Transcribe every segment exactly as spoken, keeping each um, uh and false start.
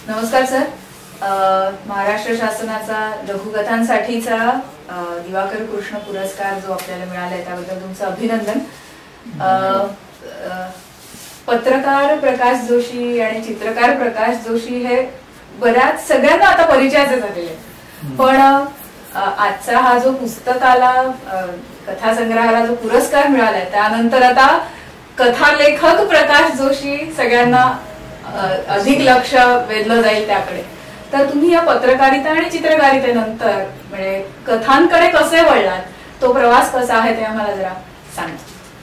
नमस्कार सर. महाराष्ट्र शासनाचा लघुकथांसाठीचा दिवाकर कृष्ण पुरस्कार जो आपल्याला मिळाला आहे त्याबद्दल तुमचं अभिनंदन. पत्रकार प्रकाश जोशी आणि चित्रकार प्रकाश जोशी हे बऱ्याच सगळ्यांना आता परिचयाचे झालेले आहेत, पण आजचा हा जो पुस्तकाला कथासंग्रहाला जो पुरस्कार मिळालाय त्यानंतर आता कथालेखक प्रकाश जोशी सगळ्यांना अधिक लक्ष वेधलं जाईल त्याकडे. तर तुम्ही या पत्रकारिता आणि चित्रकारितेनंतर म्हणजे कथांकडे कसे वळलात, तो प्रवास कसा आहे ते आम्हाला जरा सांगा.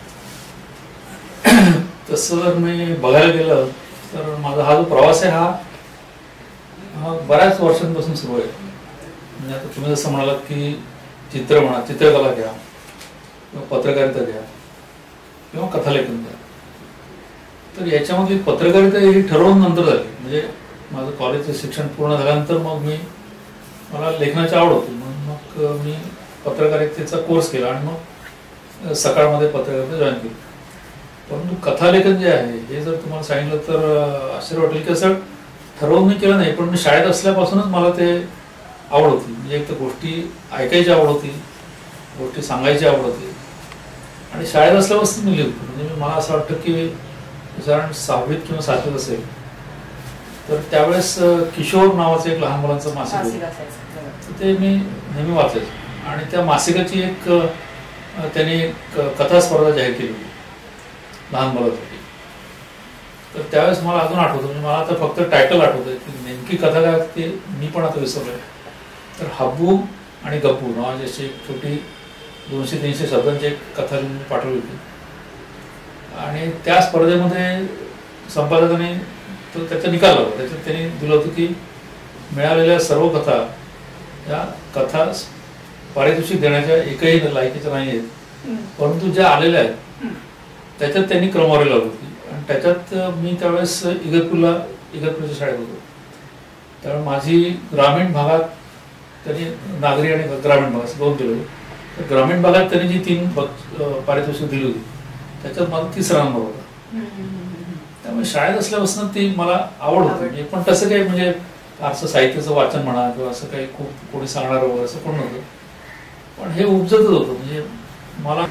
तसं जर मी बघायला गेलं तर माझा हा जो प्रवास आहे हा हा बऱ्याच वर्षांपासून सुरू आहे. म्हणजे आता तुम्ही जसं म्हणालात की चित्र म्हणा, चित्रकला घ्या किंवा पत्रकारिता घ्या किंवा कथालेखन घ्या, तर याच्यामध्ये पत्रकारिता ही ठरवून नंतर झाली. म्हणजे माझं कॉलेजचं शिक्षण पूर्ण झाल्यानंतर मग मी मला लेखनाची आवड होती म्हणून मग मी पत्रकारितेचा कोर्स केला आणि मग सकाळमध्ये पत्रकारिता जॉईन केली. परंतु कथालेखन जे आहे हे जर तुम्हाला सांगितलं तर आश्चर्य वाटेल की असं ठरवून मी केलं नाही, पण मी शाळेत असल्यापासूनच मला ते आवड होती. म्हणजे एक तर गोष्टी ऐकायची आवड होती, गोष्टी सांगायची आवड होती आणि शाळेत असल्यापासून मी लिहितो. म्हणजे मला असं वाटतं की साधारण सहावीत किंवा सातवीत असेल तर त्यावेळेस किशोर नावाचं एक लहान मुलांचं मासिक होतं, ते मी नेहमी वाचायचो आणि त्या मासिकाची एक त्यांनी एक कथा स्पर्धा जाहीर केली होती लहान मुलांसाठी. तर त्यावेळेस मला अजून आठवतं, म्हणजे मला आता फक्त टायटल आठवतंय की नेमकी कथा काय ते मी पण आता विसरलोय. तर हब्बू आणि गप्पू नावाची अशी एक छोटी दोनशे तीनशे शब्दांची एक कथा लिहून पाठवली होती आणि त्या स्पर्धेमध्ये संपादकाने तो त्याचा निकाल होता. त्याच्यात त्यांनी दिलं होतं की मिळालेल्या सर्व कथा या कथा पारितोषिक देण्याच्या एकही लायकीच्या नाही आहेत, परंतु ज्या आलेल्या आहेत त्याच्यात त्यांनी क्रमवारी लावली होती. आणि त्याच्यात मी त्यावेळेस इगतपूरला इगतपूरच्या शाळेत होतो. त्यामुळे माझी ग्रामीण भागात त्यांनी नागरी आणि ग्रामीण भागात दोन दिलं होतं. तर ग्रामीण भागात त्यांनी जी तीन पारितोषिक दिली होती त्याच्यात माझा तिसरा नंबर होता. त्यामुळे शाळेत असल्यापासून ती मला आवड होती. पण तसं काही म्हणजे फारसं साहित्याचं वाचन म्हणा किंवा असं काही खूप कोणी सांगणार वगैरे असं कोण नव्हतं, पण हे उपजतच होतं म्हणजे मला.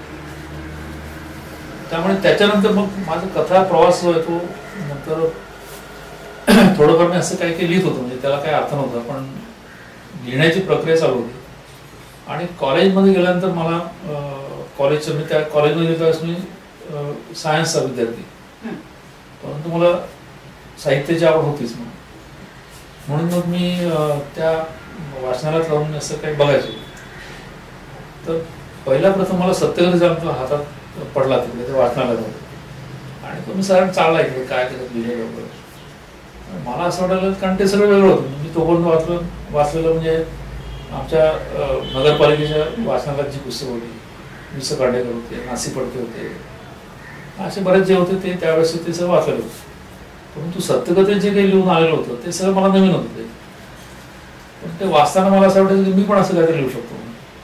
त्यामुळे त्याच्यानंतर मग माझा कथा प्रवास जो आहे तो नंतर थोडंफार मी असं काही काही लिहित होतो. म्हणजे त्याला काही अर्थ नव्हता, पण लिहिण्याची प्रक्रिया चालू होती. आणि कॉलेजमध्ये गेल्यानंतर मला कॉलेजचं मी त्या कॉलेजमध्ये त्यावेळेस मी सायन्सचा विद्यार्थी, परंतु मला साहित्याची आवड होतीच मग म्हणून मग मी त्या वाचनालयात लावून असं काही बघायचो. तर पहिला प्रथम मला सत्यकथेचा आमच्या हातात पडला तिकडे त्या वाचनालयात आणि तो मी साधारण चालला इकडे काय त्याच्यात लिहिलेलं वगैरे. मला असं वाटायला कारण ते सगळं वेगळं होतं. मी तोपर्यंत वाचलं वाचलेलं म्हणजे आमच्या नगरपालिकेच्या वाचनालयात जी पुस्तकं होती, विस कांडेकर होते, नासी पडके होते, असे बरेच जे होते ते त्यावेळेस ते सगळं वाचलेलं होतं. परंतु सत्यकथेत जे काही लिहून आलेलं होतं ते सगळं मला नवीन होतं. ते पण ते वाचताना मला असं वाटायचं की मी पण असं काहीतरी लिहू शकतो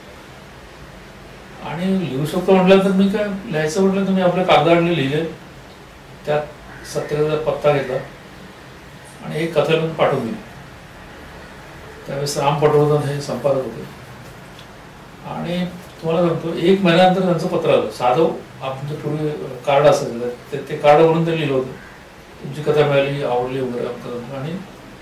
आणि लिहू शकतो म्हटलं तर मी काय लिहायचं म्हटलं तर मी आपल्या कागदावर लिहिले, त्यात सत्यकथेचा पत्ता घेतला आणि एक कथा लिहून पाठवून दिली. त्यावेळेस राम पटवर्धन हे संपादक होते आणि तुम्हाला सांगतो एक महिन्यानंतर त्यांचं पत्र आलं. साधं आमचं पूर्वी कार्ड असायचं ते ते कार्ड वरून ते लिहिलं होतं, तुमची कथा मिळाली, आवडली वगैरे आमचं. आणि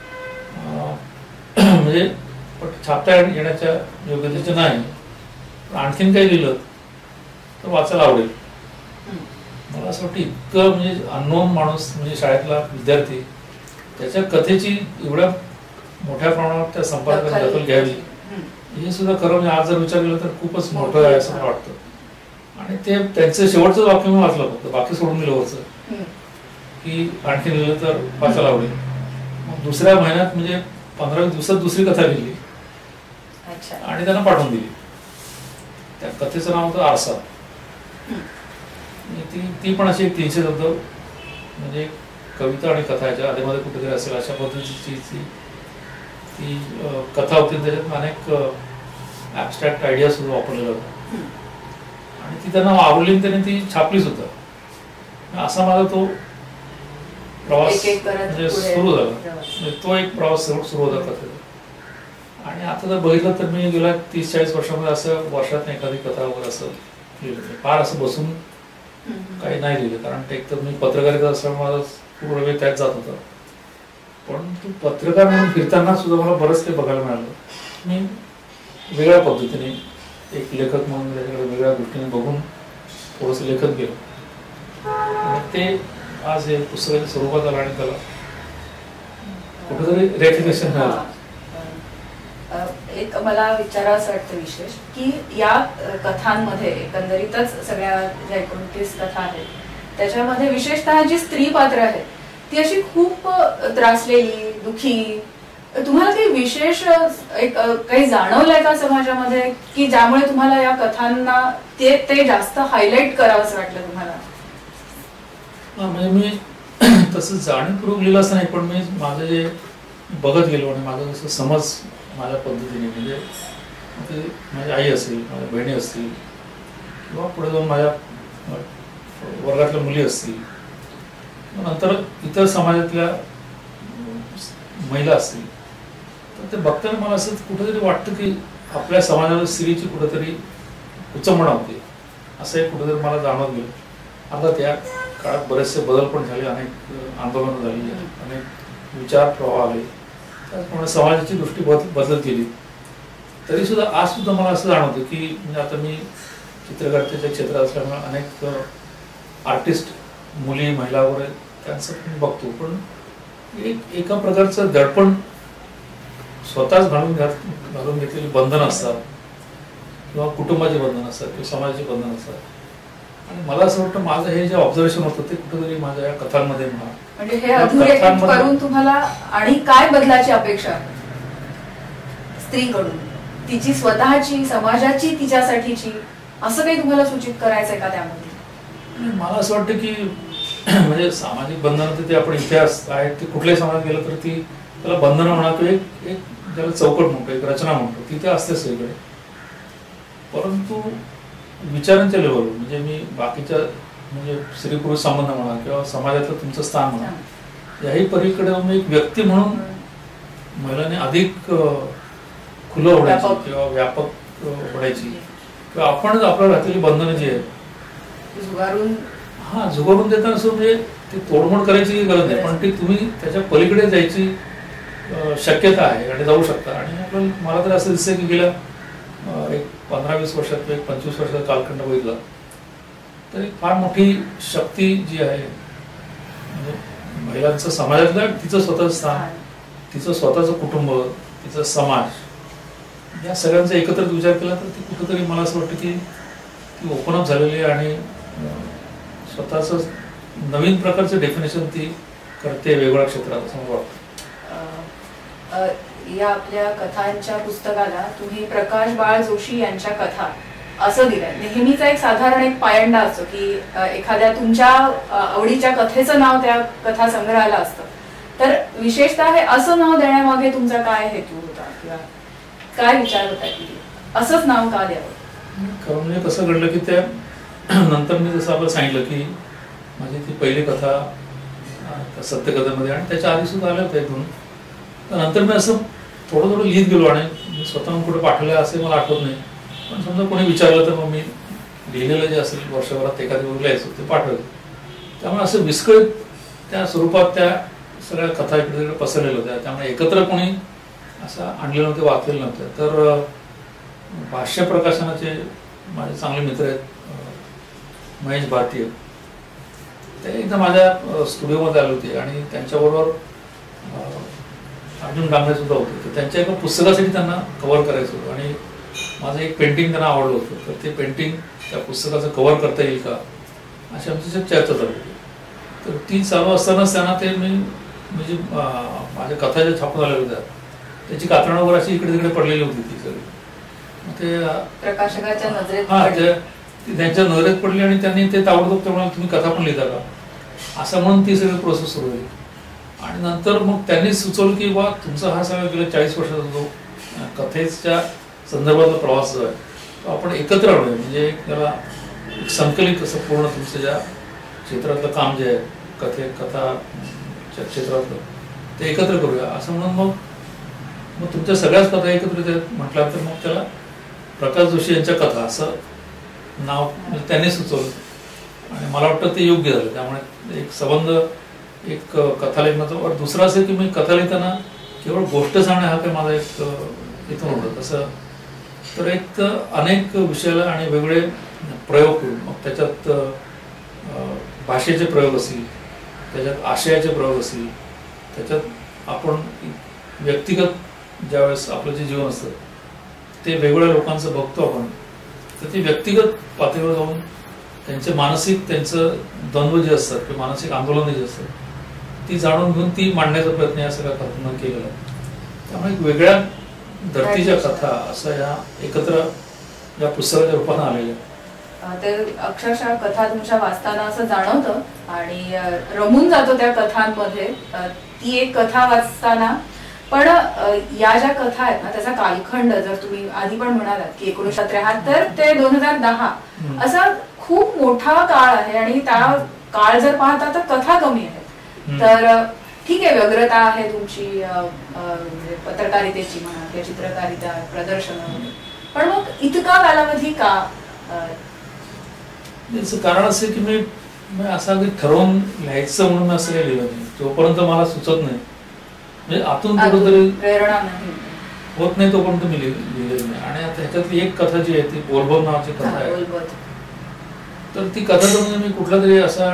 म्हणजे छापता येण्याच्या योग्यतेचं नाही, पण आणखीन काही लिहिलं तर वाचायला आवडेल. मला असं वाटतं इतकं म्हणजे अननोन माणूस म्हणजे शाळेतला विद्यार्थी त्याच्या कथेची एवढ्या मोठ्या प्रमाणात त्या संपादकाने दखल घ्यावी हे सुद्धा खरं म्हणजे आज जर विचार केला तर खूपच मोठं आहे असं मला वाटतं. आणि ते त्यांचं शेवटचं वाक्य मी वाचलं फक्त, बाकी सोडून दिलं वरचं की आणखी लिहिलं तर वाचायला आवडेल. मग दुसऱ्या महिन्यात म्हणजे पंधरा दिवसात दुसरी कथा लिहिली आणि त्यांना पाठवून दिली. त्या कथेचं नाव होतं आरसा. ती ती पण अशी एक तीनशे शब्द म्हणजे कविता आणि कथा याच्या आधीमध्ये कुठेतरी असेल अशा पद्धतीची ती कथा होती. त्याच्यात अनेक ॲबस्ट्रॅक्ट आयडिया सुद्धा वापरलेला होता आणि ती त्यांना आवडली, त्यांनी ती छापली सुद्धा. असा माझा तो प्रवास म्हणजे सुरू झाला. म्हणजे तो एक प्रवास सुरू होता कथेचा. आणि आता जर बघितलं तर मी गेल्या तीस चाळीस वर्षामध्ये असं वर्षात एखादी कथा वगैरे असं लिहिलं, फार असं बसून काही नाही लिहिलं. कारण ते एक तर मी पत्रकारिता असल्यामुळे माझा पूर्ण वेळ त्यात जात होता. परंतु पत्रकार म्हणून फिरताना सुद्धा मला बरंच ते बघायला मिळालं. मी वेगळ्या पद्धतीने एक लेखक म्हणून त्याच्याकडे वेगळ्या दृष्टीने बघून थोडंसं लेखत गेलो. आणि ते आज हे पुस्तकाच्या स्वरूपात आलं आणि त्याला कुठेतरी रेकग्निशन मिळालं. एक मला विचारावंसं वाटतं विशेष की या कथांमध्ये एकंदरीतच सगळ्या ज्या एकोणतीस कथा आहेत त्याच्यामध्ये विशेषतः जी स्त्री पात्र आहेत ती अशी खूप त्रासलेली, दुखी. तुम्हाला काही विशेष एक काही जाणवलंय का समाजामध्ये की ज्यामुळे तुम्हाला या कथांना ते ते जास्त हायलाइट करावंसं वाटलं तुम्हाला? म्हणजे मी तसं जाणीवपूर्वक लिहिलं असं नाही, पण मी माझं जे बघत गेलो आणि माझं जसं समज माझ्या पद्धतीने म्हणजे माझी आई असेल, माझ्या बहिणी असतील किंवा पुढे जाऊन माझ्या वर्गातल्या मुली असतील, नंतर इतर समाजातल्या महिला असतील, तर ते बघताना मला असं कुठेतरी वाटतं की आपल्या समाजात स्त्रीची कुठेतरी उचंबणा होते असं एक कुठेतरी मला जाणवत गेलं. आता त्या काळात बरेचसे बदल पण झाले, अनेक आंदोलनं झाली, अनेक विचार प्रवाह आले, त्याचप्रमाणे समाजाची दृष्टी बद बदलत गेली. तरी सुद्धा आज सुद्धा मला असं जाणवतं की म्हणजे आता मी चित्रकारितेच्या क्षेत्रात असल्यामुळे अनेक आर्टिस्ट मुली महिला वगैरे त्यांचं पण बघतो, पण एक एका प्रकारचं दडपण स्वतःच घालून घालून घेतलेली बंधनं असतात किंवा कुटुंबाची बंधनं असतात किंवा समाजाची बंधनं असतात. आणि मला असं वाटतं माझं हे जे ऑब्झर्वेशन होतं ते कुठेतरी माझ्या या कथांमध्ये म्हणा म्हणजे हे अधोरेखित करून तुम्हाला आणि काय बदलाची अपेक्षा स्त्रीकडून, तिची स्वतःची, समाजाची, तिच्यासाठीची, असं काही तुम्हाला सूचित करायचंय का त्यामध्ये? मला असं वाटतं की म्हणजे सामाजिक बंधनं ते आपण इतिहास आहेत ते कुठल्याही समाजात गेलं तर ती त्याला बंधनं म्हणा किंवा एक एक ज्याला चौकट म्हणतो, एक रचना म्हणतो, ती ते असते सगळीकडे. परंतु विचारांच्या लेवलवर म्हणजे मी बाकीच्या म्हणजे स्त्री पुरुष संबंध म्हणा किंवा समाजातलं तुमचं स्थान म्हणा याही पलीकडे मी एक व्यक्ती म्हणून महिलांनी अधिक खुलं होण्याची किंवा व्यापक होण्याची किंवा आपणच आपल्याला घातलेली बंधनं जी आहेत जुगारून हा जुगारून देताना असं म्हणजे ती तोडमोड करायची गरज नाही, पण ती तुम्ही त्याच्या पलीकडे जायची शक्यता आहे आणि जाऊ शकता. आणि आपल्याला मला तर असं दिसतं की गेल्या एक पंधरा वीस वर्षात किंवा एक पंचवीस वर्षाचा कालखंड बघितला तर एक फार मोठी शक्ती जी आहे म्हणजे महिलांचं समाजातलं तिचं स्वतःचं स्थान, तिचं स्वतःचं कुटुंब, तिचा समाज या सगळ्यांचा एकत्रित विचार केला तर ती कुठेतरी मला असं वाटतं की ती ओपन अप झालेली आहे आणि स्वतःच नवीन प्रकारचं डेफिनेशन ती करते वेगवेगळ्या क्षेत्रात असं मला वाटतं. या आपल्या कथांच्या पुस्तकाला तुम्ही प्रकाश बाळ जोशी यांच्या कथा असं दिलंय. नेहमीचा एक साधारण एक पायंडा असतो की एखाद्या तुमच्या आवडीच्या कथेचं नाव त्या कथा संग्रहाला असतं, तर विशेषतः हे असं नाव देण्यामागे तुमचा काय हेतू होता किंवा काय विचार होता की असंच नाव का द्यावं? खरं म्हणजे कसं घडलं की त्या नंतर मी जसं आपलं सांगितलं की माझी ती पहिली कथा सत्यकथेमध्ये आणि त्याच्या आधी सुद्धा आल्या होत्या इथून, नंतर मी असं थोडं थोडं लिहित गेलो आणि मी स्वतःहून कुठे पाठवलं असे मला आठवत नाही, पण समजा कोणी विचारलं तर मग मी लिहिलेलं जे असेल वर्षभरात एखादी वगैरे लिहायचं ते पाठवायचं. त्यामुळे असं विस्कळीत त्या स्वरूपात त्या सगळ्या कथा इकडे तिकडे पसरलेल्या होत्या, त्यामुळे एकत्र कोणी असं आणलेलं नव्हते, वाचलेलं नव्हतं. तर भाष्य प्रकाशनाचे माझे चांगले मित्र आहेत महेश भारतीय, ते एकदा माझ्या स्टुडिओमध्ये आले होते आणि त्यांच्याबरोबर अर्जुन डांगरे सुद्धा होते. तर त्यांच्या एका पुस्तकासाठी त्यांना कव्हर करायचं होतं आणि माझं एक पेंटिंग त्यांना आवडलं होतं, तर ते पेंटिंग त्या पुस्तकाचं कव्हर करता येईल का अशी आमची चर्चा चालू होती. तर ती चालू असतानाच त्यांना ते मी म्हणजे माझ्या कथा ज्या छापून आलेल्या होत्या त्याची कात्रणं वगैरे अशी इकडे तिकडे पडलेली होती ती सगळी. ते प्रकाशकाच्या नजरेत हा ती त्यांच्या नजरेत पडली आणि त्यांनी ते ताबडतोब त्यामुळे तुम्ही कथा पण लिहिता का असं म्हणून ती सगळी प्रोसेस सुरू झाली. आणि नंतर मग त्यांनी सुचवलं की बा तुमचा हा सगळा गेल्या चाळीस वर्षाचा जो कथेच्या संदर्भातला प्रवास जो आहे तो आपण एकत्र आणूया, म्हणजे त्याला एक संकलित असं पूर्ण तुमचं ज्या क्षेत्रातलं काम जे आहे कथे कथा क्षेत्रातलं ते एकत्र करूया असं म्हणून मग मग तुमच्या सगळ्याच कथा एकत्र म्हटल्या तर मग त्याला प्रकाश जोशी यांच्या कथा असं नाव म्हणजे त्यांनी सुचवलं आणि मला वाटतं ते योग्य झालं. त्यामुळे एक संबंध एक कथा लेखनाचा. और दुसरं असं की मी कथा लिहिताना केवळ गोष्ट सांगणे हा काही माझा एक इथून होतं. तसं तर एक अनेक विषयाला आणि वेगळे प्रयोग करून मग त्याच्यात भाषेचे प्रयोग असतील, त्याच्यात आशयाचे प्रयोग असतील, त्याच्यात आपण व्यक्तिगत ज्यावेळेस आपलं जे जीवन असतं ते वेगवेगळ्या लोकांचं बघतो आपण, तर ते व्यक्तिगत पातळीवर जाऊन त्यांचे मानसिक त्यांचं द्वंद्व जे असतात किंवा मानसिक आंदोलन जे असतात ती जाणून घेऊन ती मांडण्याचा प्रयत्न या सगळ्या कथांना केलेला आहे. त्यामुळे वेगळ्या धर्तीच्या कथा असं या एकत्र या पुस्तकाच्या रूपाने आलेल्या. ते अक्षरशः कथा तुमच्या वाचताना असं जाणवतं आणि रमून जातो त्या कथांमध्ये. ती एक कथा वाचताना पण या ज्या कथा आहेत ना त्याचा कालखंड जर तुम्ही आधी पण म्हणालात की एकोणीसशे त्र्याहत्तर ते दोन हजार दहा असा खूप मोठा काळ आहे आणि त्या काळ जर पाहता तर कथा कमी आहेत. तर ठीक आहे, व्यग्रता आहे तुमची पत्रकारितेची म्हणा किंवा चित्रकारिता प्रदर्शन, पण मग इतका कालावधी का? याचं कारण असं की मी असं अगदी ठरवून लिहायचं म्हणून मी असं काही लिहिलं नाही. जोपर्यंत मला सुचत नाही म्हणजे आतून कुठेतरी प्रेरणा नाही होत नाही तोपर्यंत मी लिहिलेली नाही. आणि आता ह्याच्यातली एक कथा जी आहे ती बोलबोल नावाची कथा आहे. तर ती कथा तर म्हणजे मी कुठला तरी असा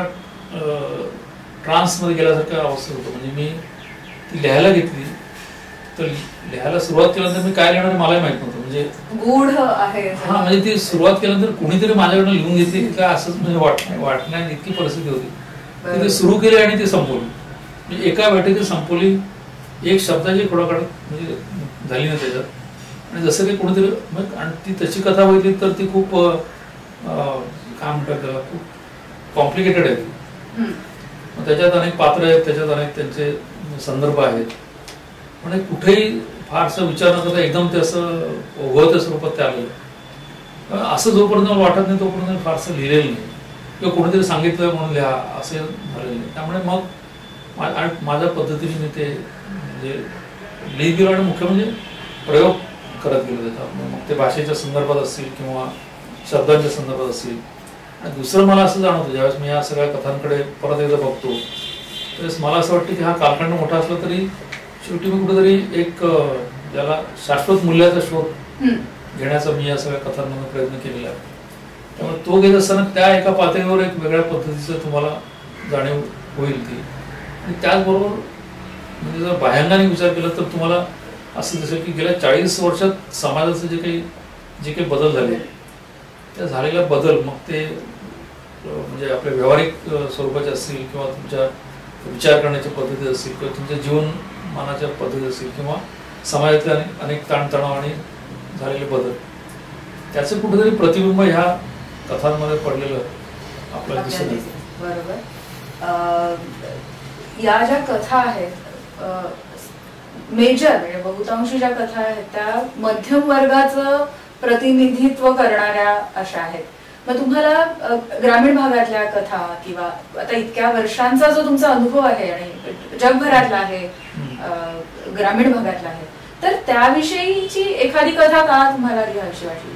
ट्रान्स मध्ये गेल्यासारखं अवस्था होतो. म्हणजे मी ती लिहायला घेतली तर लिहायला सुरुवात केल्यानंतर मी काय लिहिणार मलाही माहित नव्हतं. म्हणजे गूढ आहे हा म्हणजे ती सुरुवात केल्यानंतर कुणीतरी माझ्याकडनं लिहून घेतली की काय असंच म्हणजे वाटण्या वाटण्या इतकी परिस्थिती होती. ती सुरू केली आणि ती संपवली. म्हणजे एका बैठकीत संपवली. एक शब्दाची खोडाकाड म्हणजे झाली नाही त्याच्यात. आणि जसं काही कोणीतरी आणि ती तशी कथा बघितली तर ती खूप काय म्हणतात त्याला खूप कॉम्प्लिकेटेड आहे ती. त्याच्यात अनेक पात्र आहेत, त्याच्यात अनेक त्यांचे संदर्भ आहेत. पण कुठेही फारसं विचार न करता एकदम ते असं ओघळत्या स्वरूपात ते आलेलं. असं जोपर्यंत मला वाटत नाही तोपर्यंत फारसं लिहिलेलं नाही किंवा कोणीतरी सांगितलं म्हणून लिहा असं झालेलं नाही. त्यामुळे मग माझ्या पद्धतीने मी ते म्हणजे लिहित गेलो आणि मुख्य म्हणजे प्रयोग करत गेलो त्याचा. मग ते भाषेच्या संदर्भात असतील किंवा शब्दांच्या संदर्भात असतील. आणि दुसरं मला असं जाणवतं ज्यावेळेस मी या सगळ्या कथांकडे परत एकदा बघतो त्यावेळेस मला असं वाटतं की हा कालखंड मोठा असला तरी शेवटी मी कुठेतरी एक ज्याला शाश्वत मूल्याचा शोध घेण्याचा मी या सगळ्या कथांमध्ये प्रयत्न केलेला आहे. त्यामुळे तो घेत असताना त्या एका पातळीवर एक वेगळ्या पद्धतीचं तुम्हाला जाणीव होईल ती. आणि त्याचबरोबर म्हणजे जर बाह्यांगाने विचार केला तर तुम्हाला असं जसं की गेल्या चाळीस वर्षात समाजाचं जे काही जे काही बदल झाले त्या झालेला बदल मग ते म्हणजे आपल्या व्यावहारिक स्वरूपाचे असतील किंवा तुमच्या विचार करण्याच्या पद्धती असतील किंवा तुमच्या जीवनमानाच्या पद्धती असतील किंवा समाजातले अनेक अनेक ताणतणाव आणि झालेले बदल त्याचं कुठेतरी प्रतिबिंब ह्या कथांमध्ये पडलेलं आपल्याला दिसत आहे. बरोबर. या ज्या कथा आहेत मेजर म्हणजे बहुतांशी ज्या कथा आहेत त्या मध्यम वर्गाचं प्रतिनिधित्व करणाऱ्या अशा आहेत. मग तुम्हाला ग्रामीण भागातल्या कथा किंवा आता इतक्या वर्षांचा जो तुमचा अनुभव आहे आणि जगभरातला आहे ग्रामीण भागातला आहे तर त्याविषयीची एखादी कथा का तुम्हाला लिहायची वाटली?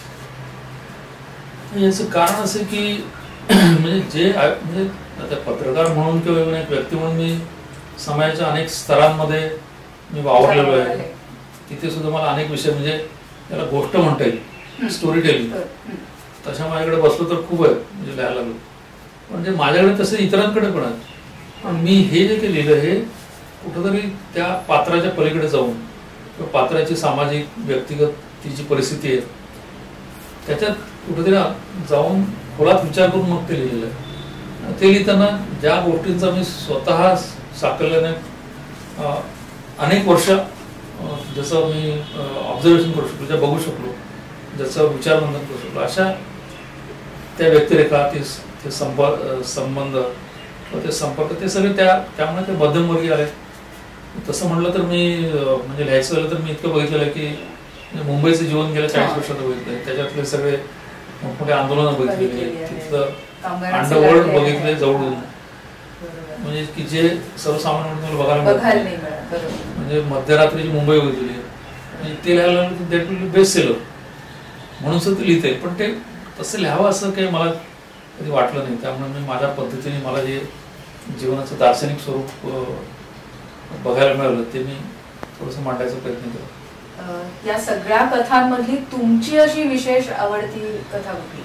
याचं कारण असं की म्हणजे जे म्हणजे आता पत्रकार म्हणून किंवा एक व्यक्ती म्हणून मी समाजाच्या अनेक स्तरांमध्ये मी वावरलेलो आहे. तिथे सुद्धा मला अनेक विषय म्हणजे त्याला गोष्ट म्हणता येईल स्टोरी टेलिंग तशा माझ्याकडे बसलो तर खूप आहे म्हणजे लिहायला लागलो. म्हणजे माझ्याकडे तसं इतरांकडे पण आहे. पण मी हे जे काही लिहिलं हे कुठंतरी त्या पात्राच्या पलीकडे जाऊन किंवा पात्राची सामाजिक व्यक्तिगत ती जी परिस्थिती आहे त्याच्यात कुठेतरी जाऊन खोलात विचार करून मग ते लिहिलेलं आहे. ते लिहिताना ज्या गोष्टींचा मी स्वतः साकल्याने अनेक वर्ष जसं मी ऑब्झर्वेशन करू शकलो, ज्या बघू शकलो, ज्याचं विचारमंथन करू शकलो अशा त्या व्यक्तिरेखा ते संपर्क संबंध ते संपर्क ते सगळे त्या त्यामुळे ते मध्यमवर्गीय आले. तसं म्हटलं तर मी म्हणजे लिहायचं झालं तर मी इतकं बघितलेलं आहे की मुंबईचं जीवन गेल्या चाळीस वर्षात बघितलंय. त्याच्यातले सगळे मोठमोठे आंदोलनं बघितलेली, तिथलं अंडरवर्ल्ड बघितले जवळून. म्हणजे की जे सर्वसामान्य मला बघायला बघायला नाही मिळत. म्हणजे मध्यरात्रीची मुंबई होती म्हणजे ते लिहायला that will be best seller म्हणून सुद्धा ते लिहिते. पण ते तसं लिहावं असं काही मला कधी वाटलं नाही. त्यामुळे मी माझ्या पद्धतीने मला जे जीवनाचं दार्शनिक स्वरूप बघायला मिळालं ते मी थोडंसं मांडायचा प्रयत्न केला. या सगळ्या कथांमधली तुमची अशी विशेष आवडती कथा कुठली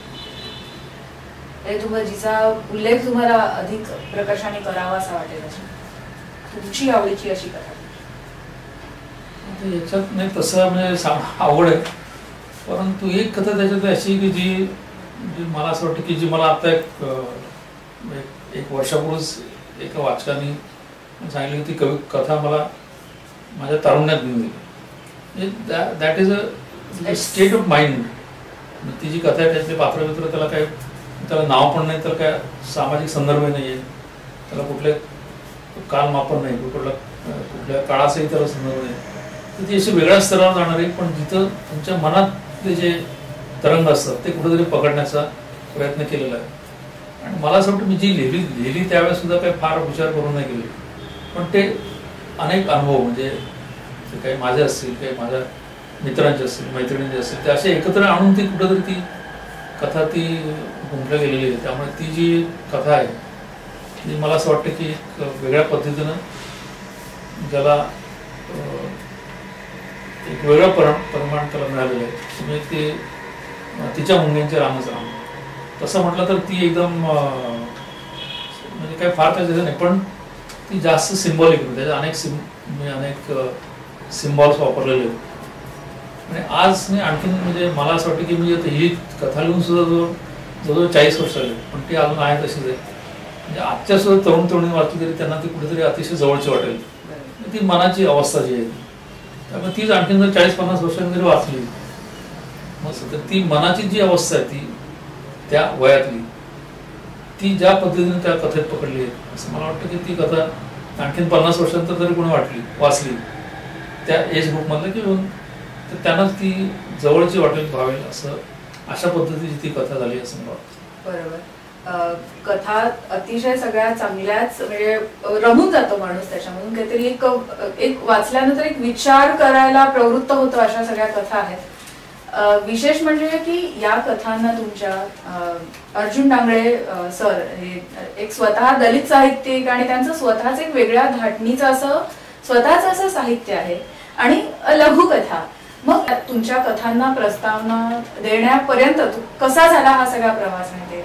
आहे, तुम्हाला जिचा उल्लेख तुम्हाला अधिक प्रकर्षाने करावा असा वाटेल अशी तुमची आवडीची अशी कथा? याच्यात नाही तसं म्हणजे आवड आहे, परंतु एक कथा त्याच्यात अशी की जी जी मला असं वाटतं की जी मला आता एक एक वर्षापूर्वीच एका वाचकाने सांगितली की ती कवी कथा मला माझ्या तारुण्यात घेऊन दिली. That is a state of mind. ती जी कथा आहे त्यातले पात्रमित्र त्याला काय त्याला नाव पण नाही, त्याला काय सामाजिक संदर्भ नाही आहे, त्याला कुठले कालमापन नाही, कुठल्या कुठल्या काळाचाही त्याला संदर्भ नाही. तर ती अशी वेगळ्या स्तरावर जाणार आहे, पण जिथं तुमच्या मनातले जे तरंग असतात ते कुठेतरी पकडण्याचा प्रयत्न केलेला आहे. आणि मला असं वाटतं मी जी लिहिली लिहिली त्यावेळेस सुद्धा काही फार विचार करून नाही केली, पण ते अनेक अनुभव म्हणजे ते काही माझे असतील, काही माझ्या मित्रांचे असतील, मैत्रिणींचे असतील, ते असे एकत्र आणून ती कुठंतरी ती कथा ती गुंफल्या गेलेली आहे. त्यामुळे ती जी कथा आहे ती मला असं वाटतं की एक वेगळ्या पद्धतीनं ज्याला एक वेगळं पर परिमाण त्याला मिळालेलं आहे. म्हणजे ते तिच्या मुंग्यांचे रामच राम तसं म्हटलं तर ती एकदम म्हणजे काय फार त्याचं नाही, पण ती जास्त सिम्बॉलिक आहे. त्याच्यात अनेक सिम अनेक सिम्बॉल्स वापरलेले आहेत. आणि आज मी आणखीन म्हणजे मला असं वाटतं की मी आता ही कथा लिहून सुद्धा जो जवळजवळ चाळीस वर्ष झाले, पण ती अजून आहे तशीच आहे. म्हणजे आजच्या सुद्धा तरुण तरुणी वाचली तरी त्यांना ती कुठेतरी अतिशय जवळची वाटेल. ती मनाची अवस्था जी आहे त्यामुळे तीच आणखीन जर चाळीस पन्नास वर्षांनी जरी वाचली मस्त तर ती मनाची जी अवस्था आहे ती त्या वयातली ती ज्या पद्धतीने त्या कथेत पकडली आहे असं मला वाटतं की ती कथा आणखीन पन्नास वर्षांतर जरी कोणी वाटली वाचली त्या एज ग्रुपमधलं की तर त्यांनाच ती जवळची वाटेल व्हावेल असं अशा पद्धतीची ती कथा झाली असं मला वाटतं. बरोबर. कथा अतिशय सगळ्या चांगल्याच म्हणजे रमून जातो माणूस त्याच्यामधून काहीतरी एक एक वाचल्यानंतर एक विचार करायला प्रवृत्त होतो अशा सगळ्या कथा आहेत. विशेष म्हणजे की या कथांना तुमच्या अर्जुन डांगळे सर हे एक स्वतः दलित साहित्यिक आणि त्यांचं स्वतःच एक वेगळ्या धाटणीचं असं स्वतःच असं साहित्य आहे आणि लघुकथा. मग तुमच्या कथांना प्रस्तावना देण्यापर्यंत कसा झाला हा सगळा प्रवास? म्हणजे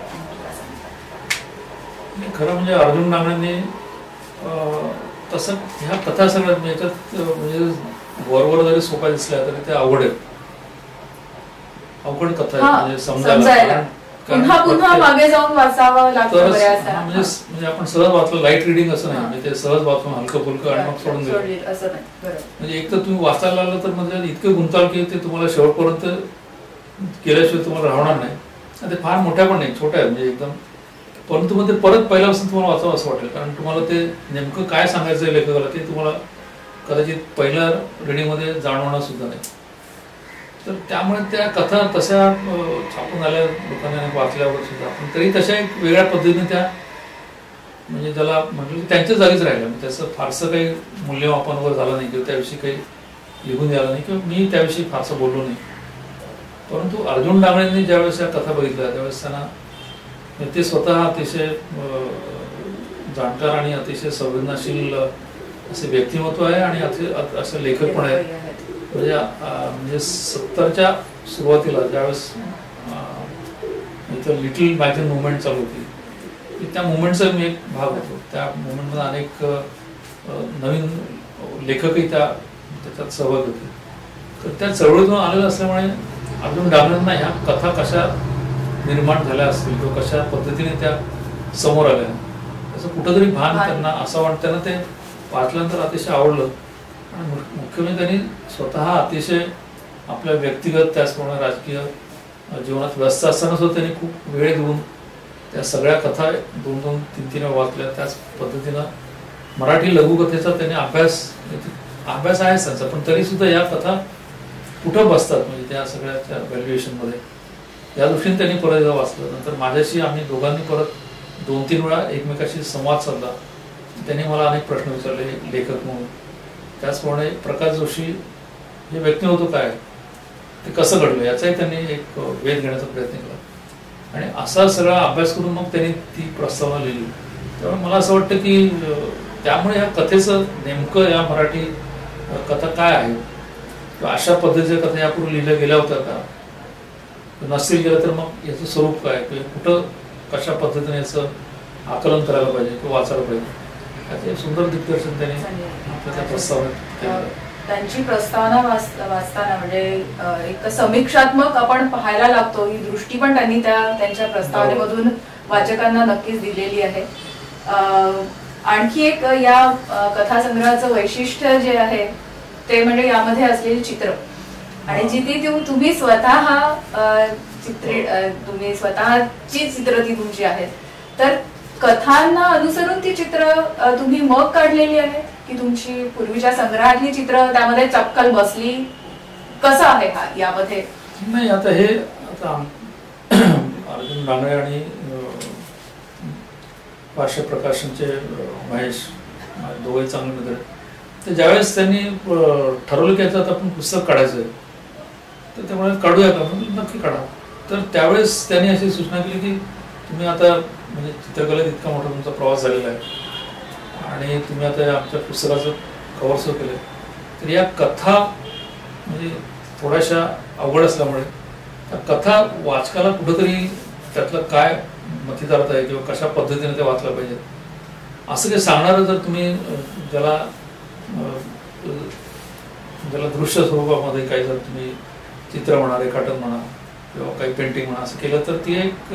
खरं म्हणजे अर्जुन डांगळेंनी तसं ह्या कथा सगळ्यात याच्यात म्हणजे वरवर जरी सोपा दिसल्या तरी त्या अवघड आहेत, अवघड कथा आहे म्हणजे समजायला. पुन्हा पुन्हा मागे जाऊन वाचावं लागतं बऱ्याचदा. म्हणजे म्हणजे आपण सहज वाचलं, लाईट रिडिंग असं नाही, म्हणजे ते सहज वाचून हलकं फुलकं आणि मग सोडून दिलं असं नाही. म्हणजे एक तर तुम्ही वाचायला लागलं तर म्हणजे इतकं गुंताल की ते तुम्हाला शेवटपर्यंत केल्याशिवाय तुम्हाला राहणार नाही. आणि ते फार मोठ्या पण नाही, छोट्या आहेत म्हणजे एकदम, परंतु मग ते परत पहिल्यापासून तुम्हाला वाचावं असं वाटेल, कारण तुम्हाला ते नेमकं काय सांगायचं आहे लेखकाला ते तुम्हाला कदाचित पहिल्या रिडिंगमध्ये जाणवणार सुद्धा नाही. तर त्यामुळे त्या कथा तशा छापून आल्या लोकांनी वाचल्यावर सुद्धा, पण तरी तशा एक वेगळ्या पद्धतीने त्या म्हणजे ज्याला म्हटलं की त्यांच्या जागीच राहिल्या. त्याचं फारसं काही मूल्यमापन वगैरे झालं नाही किंवा त्याविषयी काही लिहून द्यायला नाही किंवा मी त्याविषयी फारसं बोललो नाही. परंतु अर्जुन डांगळेंनी ज्यावेळेस या कथा बघितल्या त्यावेळेस त्यांना ते स्वतः अतिशय जाणकार आणि अतिशय संवेदनशील असे व्यक्तिमत्व आहे आणि असे लेखक पण आहेत. म्हणजे म्हणजे सत्तरच्या सुरुवातीला ज्यावेळेस इथं लिटिल मॅगझिन मुवमेंट चालू होती, त्या मुवमेंटचा मी एक भाग होतो. त्या मुवमेंटमध्ये अनेक नवीन लेखकही त्या त्याच्यात सहभागी होते. तर त्या चळवळीतून आलेलं असल्यामुळे अर्जुन डांगळेंना ह्या कथा कशा निर्माण झाल्या असतील किंवा कशा पद्धतीने त्या समोर आल्या त्याचं कुठंतरी भान त्यांना असं वाटतं. त्यांना ते वाचल्यानंतर अतिशय आवडलं आणि मुख्य म्हणजे त्यांनी स्वतः अतिशय आपल्या व्यक्तिगत त्याचप्रमाणे राजकीय जीवनात व्यस्त असताना सुद्धा त्यांनी खूप वेळ देऊन त्या सगळ्या कथा दोन दोन तीन तीन वाचल्या. त्याच पद्धतीनं मराठी लघुकथेचा त्यांनी अभ्यास अभ्यास आहेच त्यांचा, पण तरी सुद्धा या कथा कुठं बसतात म्हणजे त्या सगळ्या त्या व्हॅल्युएशनमध्ये या दृष्टीने त्यांनी परत एकदा वाचलं. नंतर माझ्याशी आम्ही दोघांनी परत दोन तीन वेळा एकमेकाशी संवाद साधला. त्यांनी मला अनेक प्रश्न विचारले लेखक म्हणून. त्याचप्रमाणे प्रकाश जोशी हे व्यक्तिमत्व काय, ते कसं घडलं याचाही त्यांनी एक वेध घेण्याचा प्रयत्न केला. आणि असा सगळा अभ्यास करून मग त्यांनी ती प्रस्तावना लिहिली. त्यामुळे मला असं वाटतं की त्यामुळे या कथेचं नेमकं या मराठी कथा काय आहे, किंवा अशा पद्धतीच्या कथा यापूर्वी लिहिल्या गेल्या होत्या का, नसेल गेलं तर मग याचं स्वरूप काय, किंवा कुठं कशा पद्धतीने याचं आकलन करायला पाहिजे किंवा वाचायला पाहिजे, याचं एक सुंदर दिग्दर्शन त्यांनी आपल्या त्या प्रस्तावनेत केलं. त्यांची प्रस्तावना वाचताना म्हणजे एक समीक्षात्मक आपण पाहायला लागतो, ही दृष्टी पण त्यांनी त्या त्यांच्या प्रस्तावनेमधून वाचकांना नक्कीच दिलेली आहे. आणखी एक या कथासंग्रहाचं वैशिष्ट्य जे आहे ते म्हणजे यामध्ये असलेली चित्र, आणि जी ती तुम्ही स्वतः चित्री तुम्ही स्वतःची चित्र ती तुमची आहेत. तर कथांना अनुसरून ती चित्र तुम्ही मग काढलेली आहे की तुमची पूर्वीच्या संग्रहातली चित्र त्यामध्ये चपकल बसली, कसं आहे हा यामध्ये? नाही, आता हे आता अर्जुन डांगळे आणि पार्श्व प्रकाशनचे महेश दोघे चांगले मित्र, तर ज्यावेळेस त्यांनी ठरवलं की याचं आता आपण पुस्तक काढायचं आहे, तर त्यामुळे काढूया का, म्हणजे नक्की काढा. तर त्यावेळेस त्यांनी अशी सूचना केली की तुम्ही आता म्हणजे चित्रकलेत इतका मोठा तुमचा प्रवास झालेला आहे आणि तुम्ही आता आमच्या पुस्तकाचं कव्हर सुरू केलं, तर या कथा म्हणजे थोड्याशा अवघड असल्यामुळे त्या कथा वाचकाला कुठंतरी त्यातलं काय मतितार्थ आहे किंवा कशा पद्धतीने ते वाचलं पाहिजे असं काही सांगणारं जर तुम्ही ज्याला ज्याला दृश्य स्वरूपामध्ये काही जर तुम्ही चित्र म्हणा, रेखाटन म्हणा किंवा काही पेंटिंग म्हणा असं केलं तर ती एक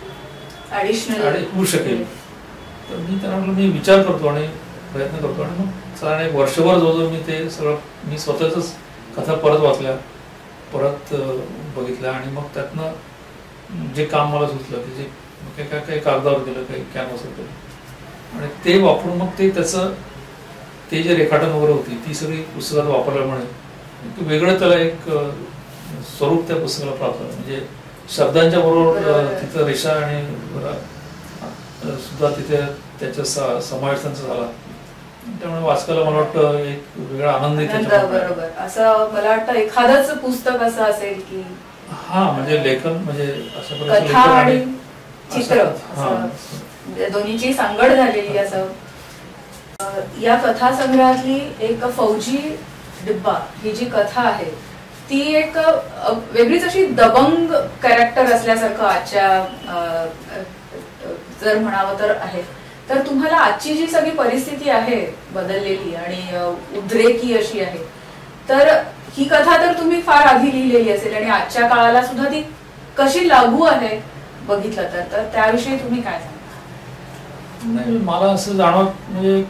ॲडिशनल होऊ शकेल. तर मी त्यांना म्हटलं मी विचार करतो आणि प्रयत्न करतो. आणि मग साधारण एक वर्षभर जवळजवळ मी ते सगळं मी स्वतःच कथा परत वाचल्या, परत बघितल्या, आणि मग त्यातनं जे काम मला सुचलं की जे काही काय काही कागदावर केलं, काही कॅनव्हासवर केलं, आणि ते वापरून मग ते त्याचं ते जे रेखाटन वगैरे होती ती सगळी पुस्तकात वापरल्यामुळे वेगळं त्याला एक स्वरूप त्या पुस्तकाला प्राप्त झालं. म्हणजे शब्दांच्या बरोबर तिथं रेषा आणि सुद्धा तिथे त्याच्या समावेश त्यांचा झाला. त्यामुळे वाचकाला मला वाटतं एक वेगळा आनंद. बरोबर, असं मला वाटतं एखादंच पुस्तक असं असेल की हा म्हणजे लेखन म्हणजे अशा कथा आणि चित्र दोन्हीची सांगड झालेली. असं या कथा संग्रहातली एक फौजी डिब्बा ही जी कथा आहे ती एक वेगळीच अशी दबंग कॅरेक्टर असल्यासारखं आजच्या जर म्हणावं तर आहे. तर तुम्हाला आजची जी सगळी परिस्थिती आहे बदललेली आणि उद्रेकी अशी आहे, तर ही कथा तर तुम्ही फार आधी लिहिलेली असेल आणि आजच्या काळाला सुद्धा ती कशी लागू आहे बघितलं तर तर त्याविषयी तुम्ही काय सांगा? नाही, मला असं जाणवत म्हणजे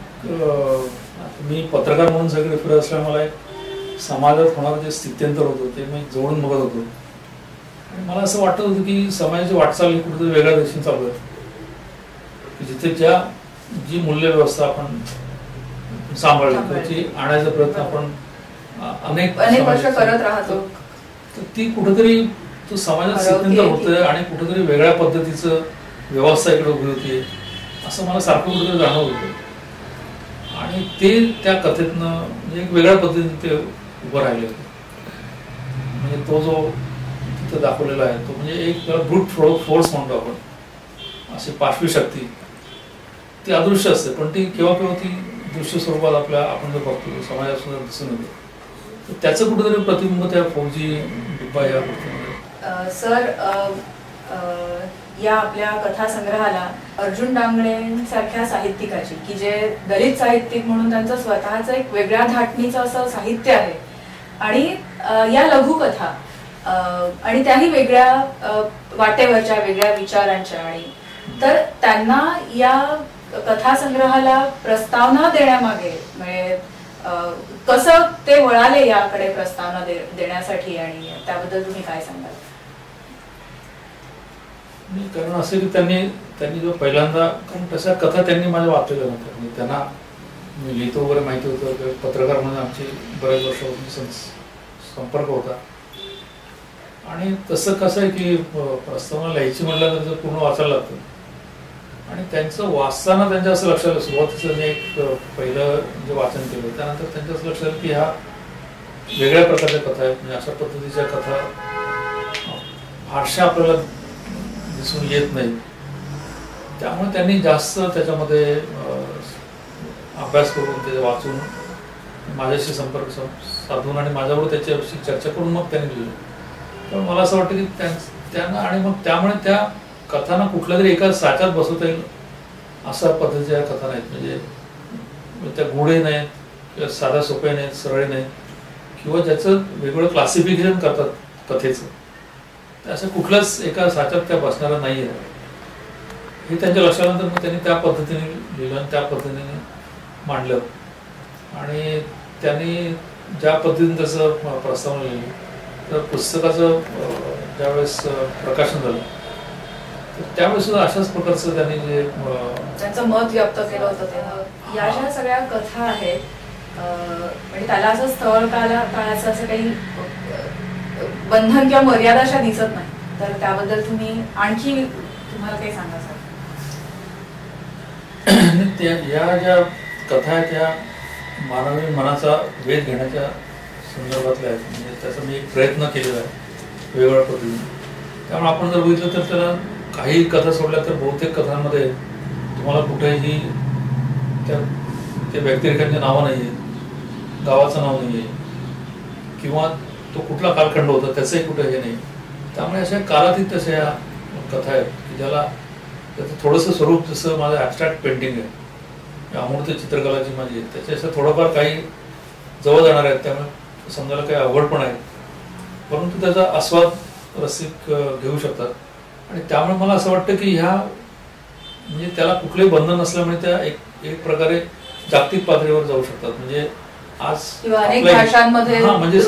मी पत्रकार म्हणून सगळे फिरत असल्यामुळे मला एक समाजात होणारं जे स्थित्यंतर होतं ते मी जोडून बघत होतो. आणि मला असं वाटत होतं की समाजाची वाटचाल ही कुठेतरी वेगळ्या दिशेने चालू आहे, की जिथे ज्या जी मूल्य व्यवस्था आपण सांभाळली त्याची आणायचा प्रयत्न आपण अनेक अनेक वर्ष करत राहतो, तर ती कुठेतरी तो समाजात स्थित्यंतर होतंय आणि कुठेतरी वेगळ्या पद्धतीचं व्यवस्था इकडे उभी होतीये असं मला सारखं कुठेतरी जाणवत होतं. आणि ते त्या कथेतनं म्हणजे एक वेगळ्या पद्धतीने ते उभं राहिले होते. म्हणजे तो जो तिथं दाखवलेला आहे तो म्हणजे एक त्याला ब्रूट फोर्स म्हणतो आपण, अशी पाशवी शक्ती ती अदृश्य असते, पण ती केव्हा केव्हा ती दृश्य स्वरूपात आपल्या आपण जर बघतो समाजात सुद्धा दिसून येते. तर त्याचं कुठेतरी प्रतिबिंब त्या फौजी डिब्बा या गोष्टीमध्ये. सर, या आपल्या कथा संग्रहाला अर्जुन डांगळेंसारख्या साहित्यिकाची की जे दलित साहित्यिक म्हणून त्यांचं स्वतःचं एक वेगळ्या धाटणीचं असं साहित्य आहे, आणि या लघुकथा आणि त्याही वेगळ्या वाटेवरच्या वेगळ्या विचारांच्या, आणि तर त्यांना या कथा संग्रहाला प्रस्तावना देण्यामागे म्हणजे कसं ते वळाले याकडे प्रस्तावना देण्यासाठी, आणि त्याबद्दल तुम्ही काय सांगाल? कारण असं की त्यांनी त्यांनी जो पहिल्यांदा, कारण तशा कथा त्यांनी माझ्या वाचलेल्या नव्हत्या. म्हणजे त्यांना मी लिहितो वगैरे माहिती होतं, पत्रकार म्हणून आमची बऱ्याच वर्षापासून संपर्क होता. आणि तसं कसं आहे की प्रस्तावना लिहायची म्हटल्यानंतर पूर्ण वाचायला लागतं, आणि आणि त्यांचं वाचताना त्यांच्या असं लक्षात आलं, सुरुवातीचं मी एक पहिलं जे वाचन केलं त्यानंतर त्यांच्या असं लक्षात आलं की ह्या वेगळ्या प्रकारच्या कथा आहेत. म्हणजे अशा पद्धतीच्या कथा फारशा आपल्याला दिसून येत नाही. त्यामुळे त्यांनी जास्त त्याच्यामध्ये अभ्यास करून ते वाचून माझ्याशी संपर्क साधून आणि माझ्याबरोबर त्याच्याविषयी चर्चा करून मग त्यांनी लिहिलं. तर मला असं वाटतं की त्यांना आणि मग त्यामुळे त्या कथांना कुठल्या तरी एका साच्यात बसवता येईल अशा पद्धतीच्या कथा नाहीत. म्हणजे त्या गुढे नाहीत किंवा साध्या सोप्या नाहीत, सरळ नाहीत किंवा ज्याचं वेगवेगळं क्लासिफिकेशन करतात कथेचं, तर असं कुठल्याच एका साच्यात त्या बसणाऱ्या नाही आहे हे त्यांच्या लक्षानंतर मग त्यांनी त्या पद्धतीने लिहिलं आणि त्या पद्धतीने मांडलं. आणि त्यांनी ज्या पद्धतीने त्याचं प्रस्तावना लिहिली तर पुस्तकाचं ज्यावेळेस प्रकाशन झालं तर त्यावेळेस सुद्धा अशाच प्रकारचं त्यांनी जे त्यांचं मत व्यक्त केलं होतं तेव्हा या ज्या सगळ्या कथा आहेत म्हणजे त्याला असं स्थळ काला काळाचं असं काही बंधन किंवा मर्यादा अशा दिसत नाही. तर त्याबद्दल तुम्ही आणखी तुम्हाला काही सांगा सर? या ज्या कथा आहेत त्या मानवी मनाचा वेध घेण्याच्या संदर्भातल्या आहेत. म्हणजे त्याचा मी एक प्रयत्न केलेला आहे वेगवेगळ्या पद्धतीने. त्यामुळे आपण जर बघितलं तर त्याला काही कथा सोडल्या तर बहुतेक कथांमध्ये तुम्हाला कुठेही त्या त्या व्यक्तिरेखांची नावं नाही आहेत, गावाचं नाव नाही आहे किंवा तो कुठला कालखंड होता त्याचंही कुठे हे नाही. त्यामुळे अशा कालातीत अशा या कथा आहेत की ज्याला त्याचं थोडंसं स्वरूप जसं माझं ॲबस्ट्रॅक्ट पेंटिंग आहे, अमूर्त चित्रकलाची माझी आहे, त्याच्याशी थोडंफार काही जवळ जाणार आहेत. त्यामुळे समजायला काही अवघड पण आहे परंतु त्याचा आस्वाद रसिक घेऊ शकतात. आणि त्यामुळे मला असं वाटतं की ह्या म्हणजे त्याला कुठलंही बंधन नसल्यामुळे त्या एक एक प्रकारे जागतिक पातळीवर जाऊ शकतात. म्हणजे आज अनेक भाषांमध्ये म्हणजे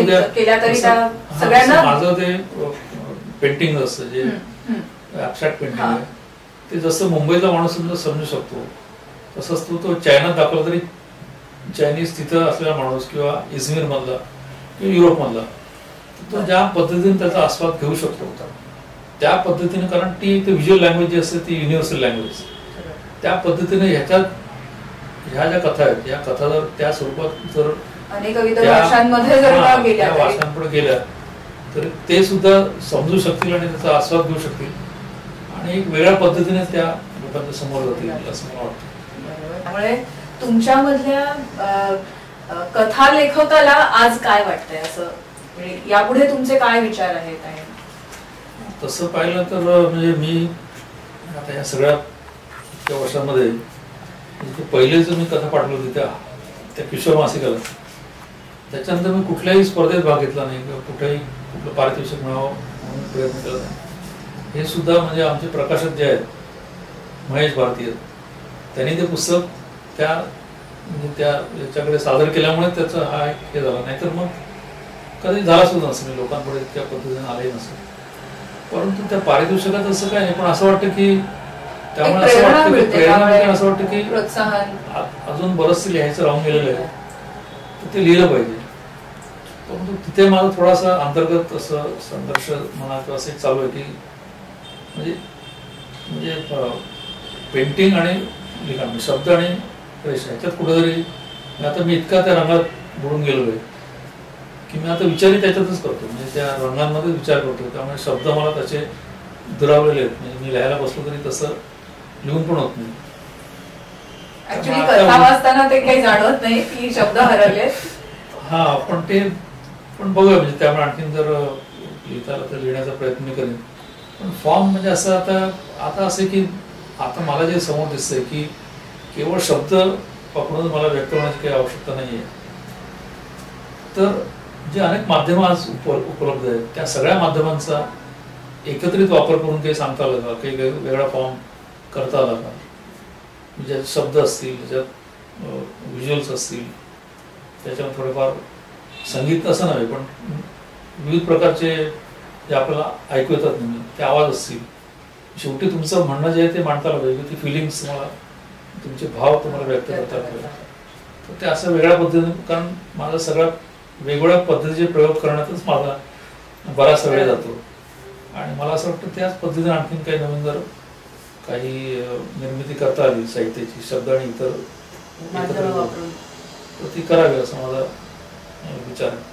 माझं ते पेंटिंग असतं जे ॲबस्ट्रॅक्ट पेंटिंग आहे ते जसं मुंबईचा माणूस समजू शकतो तसंच तो तो चायनात दाखवला तरी चायनीज तिथं असलेला माणूस किंवा इझमिर मधला किंवा युरोप मधला तो ज्या पद्धतीने त्याचा आस्वाद घेऊ शकतो त्या पद्धतीने, कारण ती व्हिज्युअल लँग्वेज जी असते ती युनिव्हर्सल लँग्वेज, त्या पद्धतीने ह्याच्यात ह्या ज्या कथा आहेत या कथा जर त्या स्वरूपात जर अनेक भाषांमध्ये जर भाषांपुढे गेल्या तर ते सुद्धा समजू शकतील आणि त्याचा आस्वाद घेऊ शकतील आणि एक वेगळ्या पद्धतीने त्या लोकांच्या समोर जातील असं मला वाटतं. त्यामुळे तुमच्यामधल्या कथा लेखकाला आज काय वाटतंय असं म्हणजे यापुढे तुमचे काय विचार आहेत? तसं पाहिलं तर म्हणजे मी आता या सगळ्या इतक्या वर्षांमध्ये पहिले जर मी कथा पाठवली होती त्या त्या किशोर मासिकाला, त्याच्यानंतर मी कुठल्याही स्पर्धेत भाग घेतला नाही किंवा कुठेही कुठलं पारितोषिक मिळावं म्हणून प्रयत्न केला नाही. हे सुद्धा म्हणजे आमचे प्रकाशक जे आहेत महेश भारतीय त्यांनी ते पुस्तक त्या म्हणजे त्या याच्याकडे सादर केल्यामुळे त्याचं हा हे झाला, नाहीतर मग कधी झाला सुद्धा नसेल, मी लोकांपुढे त्या पद्धतीने आलंही नसेल. परंतु त्या पारितोषिकात असं काय नाही, पण असं वाटतं की त्यामुळे असं वाटतं की प्रेरणा असं वाटतं की अजून बरंचसं लिहायचं राहून गेलेलं आहे तर ते लिहिलं पाहिजे. परंतु तिथे माझा थोडासा अंतर्गत असं संघर्ष म्हणा किंवा असं चालू आहे की म्हणजे म्हणजे पेंटिंग आणि लिखाण शब्द आणि रेषा ह्याच्यात कुठेतरी आता मी इतका त्या रंगात बुडून गेलो आहे की मी आता विचारही त्याच्यातच करतो, म्हणजे त्या रंगांमध्ये विचार करतो. त्यामुळे शब्द मला त्याचे दुरावलेले आहेत, म्हणजे मी लिहायला बसलो तरी तसं लिहून पण होत नाही. ऍक्च्युअली कथा वाचताना ते काही जाणवत नाही की शब्द हरवले. हा पण ते पण बघूया, म्हणजे त्यामुळे आणखीन जर लिहिताला तर लिहिण्याचा प्रयत्न मी करेन. पण फॉर्म म्हणजे असं आता आता असं की आता मला जे समोर दिसतंय की केवळ शब्द पकडून मला व्यक्त होण्याची काही आवश्यकता नाहीये. तर जे अनेक माध्यमं आज उपलब्ध आहेत त्या सगळ्या माध्यमांचा एकत्रित वापर करून काही सांगता आलं का, काही वेगळा फॉर्म करता आला का, ज्यात शब्द असतील, ज्याच्यात व्हिज्युअल्स असतील, त्याच्यावर थोडेफार संगीत असं नव्हे पण विविध प्रकारचे जे आपल्याला ऐकू येतात नेहमी ते आवाज असतील. शेवटी तुमचं म्हणणं जे आहे ते मांडता आलं पाहिजे, ती फिलिंग्स तुम्हाला तुमचे भाव तुम्हाला व्यक्त करता आले पाहिजे. तर ते असं वेगळ्या पद्धतीने, कारण माझा सगळा वेगवेगळ्या पद्धतीचे प्रयोग करण्यातच माझा बराचसा वेळ जातो आणि मला असं वाटतं त्याच पद्धतीने आणखीन काही नवीन जर काही निर्मिती करता आली साहित्याची, शब्द आणि इतर एकत्र वापरून तर ती करावी असं माझा विचार आहे.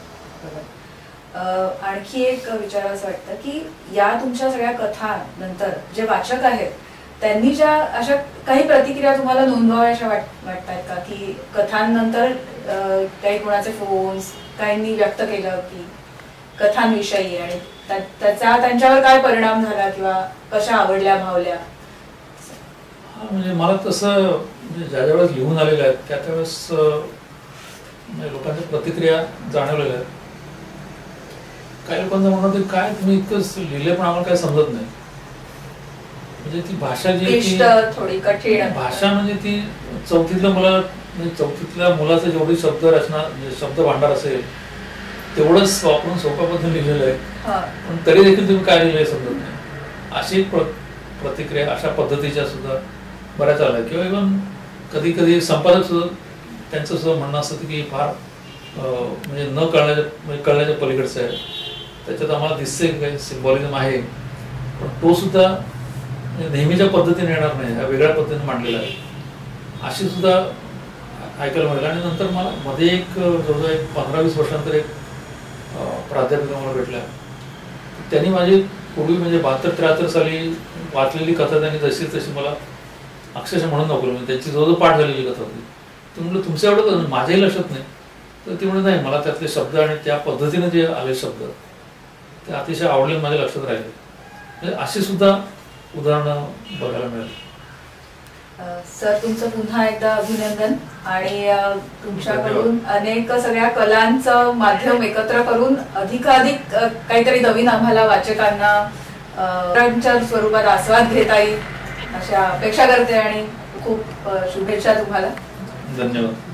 आणखी एक विचारायचं वाटतं की या तुमच्या सगळ्या कथा नंतर जे वाचक आहेत त्यांनी ज्या अशा काही प्रतिक्रिया तुम्हाला नोंदवाव्याशा वाटतात का, की कथांनंतर काही कोणाचे फोन्स काहींनी व्यक्त केलं की कथांविषयी आणि त्याचा त्यांच्यावर काय परिणाम झाला किंवा कशा आवडल्या भावल्या? म्हणजे मला तसं म्हणजे ज्या ज्या वेळेस लिहून आलेल्या आहेत त्या त्यावेळेस म्हणजे लोकांच्या प्रतिक्रिया जाणवलेल्या आहेत. काही लोकांचं म्हणणं होतं काय तुम्ही इतकंच लिहिले पण आम्हाला काय समजत नाही. म्हणजे ती भाषा जी थोडी कठीण भाषा म्हणजे ती चौथीतल्या मुला म्हणजे चौथीतल्या मुलाचं जेवढी शब्द रचना म्हणजे शब्द भांडार असेल तेवढंच वापरून सोप्या पद्धतीने लिहिलेलं आहे, पण तरी देखील तुम्ही काय लिहिलंय समजत नाही. अशी प्रतिक्रिया अशा पद्धतीच्या सुद्धा बऱ्याच आल्या. किंवा इव्हन कधी कधी संपादक सुद्धा त्यांचं सुद्धा म्हणणं असतं की फार म्हणजे न कळण्याच्या म्हणजे कळण्याच्या पलीकडचं आहे, त्याच्यात आम्हाला दिसते काही सिम्बॉलिझम आहे पण तो सुद्धा नेहमीच्या पद्धतीने येणार नाही, ह्या वेगळ्या पद्धतीने मांडलेला आहे, अशी सुद्धा ऐकायला मिळालं. आणि नंतर मला मध्ये एक जवळजवळ एक पंधरा वीस वर्षानंतर एक प्राध्यापिका मला भेटल्या. त्यांनी माझी पूर्वी म्हणजे बहात्तर त्र्याहत्तर साली वाचलेली कथा त्यांनी जशी तशी मला अक्षरशः म्हणून नको म्हणजे त्यांची जवळजवळ पाठ झालेली कथा होती. तर म्हटलं तुमचं एवढं माझ्याही लक्षात नाही. तर ती म्हणत नाही मला त्यातले शब्द आणि त्या पद्धतीने जे आले शब्द ते अतिशय आवडले, माझ्या लक्षात राहिले. म्हणजे अशी सुद्धा उदाहरणं बघायला मिळाली. सर तुमचं पुन्हा एकदा अभिनंदन आणि तुमच्याकडून अनेक सगळ्या कलांचं माध्यम एकत्र करून अधिकाधिक काहीतरी नवीन आम्हाला वाचकांना स्वरूपात आस्वाद घेता येईल अशा अपेक्षा करते आणि खूप शुभेच्छा तुम्हाला. धन्यवाद.